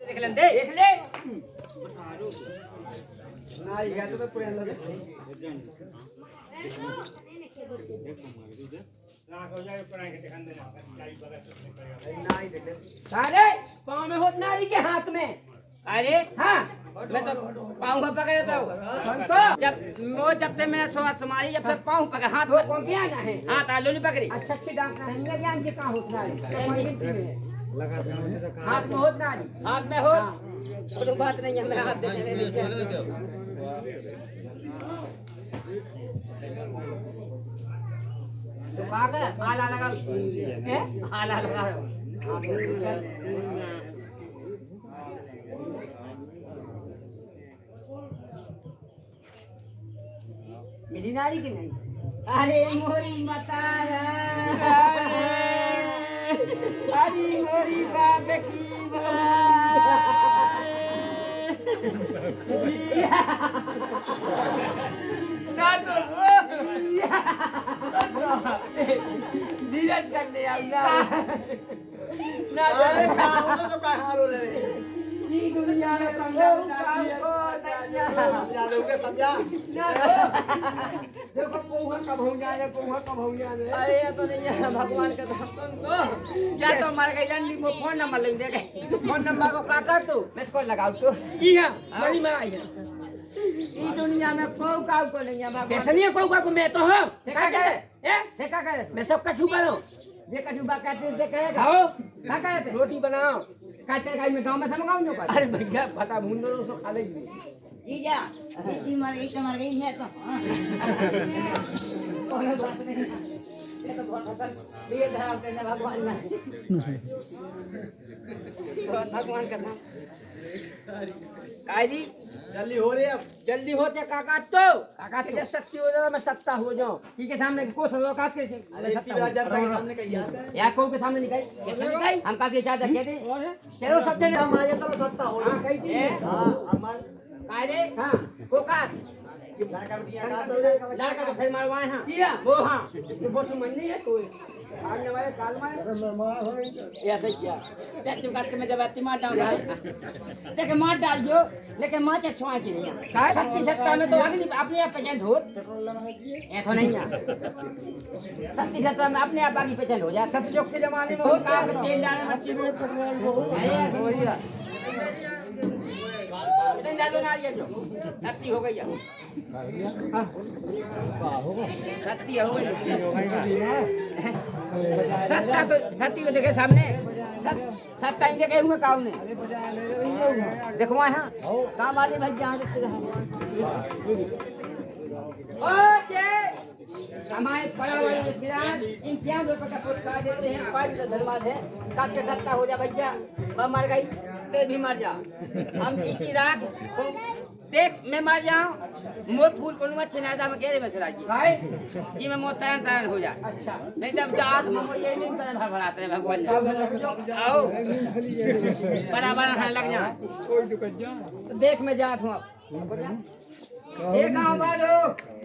देख ले देख ले ना ये तो पूरे अंदर सारे पाँव में होत नारी के हाथ में। अरे हाँ मैं तो पाँव पकड़ देता हूँ जब से मैं तुम्हारी जब से पाँव पकड़ हाथ में कौन क्या ना है हाथ आलू नहीं पकड़ी अच्छा अच्छी डांटना है मेरा ज्ञान के कहाँ होता है हाथ में होत नारी हाथ में हो कोई बात नहीं है मैं हाथ दे तो पाकर आला लगा आला लगा मिली नारी की नहीं अरे मोरी मतारा अरे मोरी बाप की धीरज करने ना तो का हाल हो रहे दुनिया में समझा देखो पोहा कब हो जाए अरे तो नहीं है भगवान का तो क्या तो हमारे कहीं लंडी में फोन नंबर ले दे फोन नंबर को काटा तो मैं इसको लगाऊ तो ये बड़ी मां आई है ई दुनिया में कोई काऊ को नहीं है कैसे नहीं कोई को मैं तो हूं क्या करे मैं सब कछु करो ये कछु बा कहते से कहे खाओ क्या कहते रोटी बनाओ काटे खाई में गांव में समगाऊं न अरे भैया फटा भून दो सो खा ले जीजा जी मार गई मैं तो कोई बात नहीं ये तो बहुत खतर ये धराव करना भगवान ना भगवान का नाम कायदी जल्दी हो रही अब जल्दी होते काका तो काका के शक्ति हो जाए मैं सत्ता हो जाऊं ठीक है सामने को लोकात के से अरे राजा के सामने कहीं आता है या को के सामने निकाई कैसे निकाई हम का दिया चाहते कहते तेरो शब्द ने हम आए तो सत्ता हो हां कही थी हां हमार कायदे हां कोकार लड़का तो फिर मारवाए हां किया वो हां तो बहुत मन नहीं है कोई आने वाले काल में ऐसे क्या पैसे काट के मैं जब आती मार डाल देखे मार डाल जो लेकिन मां से छुआ की नहीं शक्ति सत्ता में तो आगे अपने आप पेशेंट हो ऐसा नहीं है शक्ति सत्ता में अपने आप आगे पेशेंट हो जाए सतयुग के जमाने में हो काम तेल डालने मच्छी में पेट्रोल हो गया इतने ज्यादा ना आइए जो शक्ति हो गई है शक्ति हो गई सत्ता तो शक्ति को देखे सामने सत्ता ही देखे हुए काऊ ने देखो वहाँ काम वाले भाई जहाँ हमारे पड़ा वाले इम्तिहान रुपये का पुरस्कार देते हैं पार्टी का धन्यवाद है काट के सत्ता हो जा भैया वह मर गई ते भी मर जा हम इसी रात देख मैं मर जाऊं मोत फूल को लूंगा छिनादा में केरे में सराज जी मैं मोत तरन हो जाए अच्छा नहीं तब जात में ये नहीं तरन भरभराते हैं भगवान आओ बराबर हां लग जा कोई दुकान जा देख मैं जात हूं अब एक गांव वालों